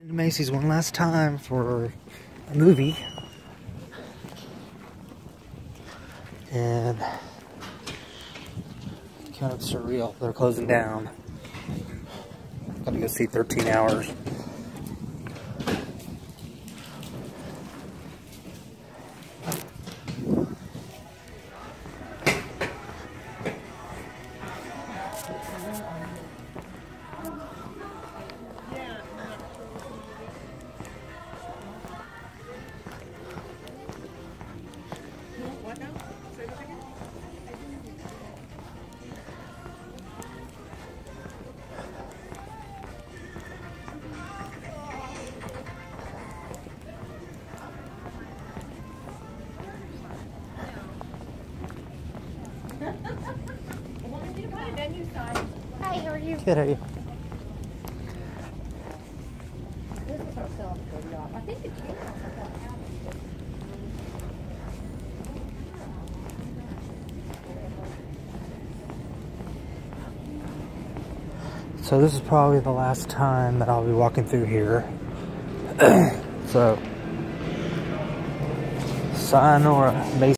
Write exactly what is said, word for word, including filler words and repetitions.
Macy's one last time for a movie, and kind of surreal. They're closing down. Gotta go see thirteen hours. Hi, how are you? Good, how are you? This is our cell phone. I think it's yours. So this is probably the last time that I'll be walking through here. So, sayonara, Macy.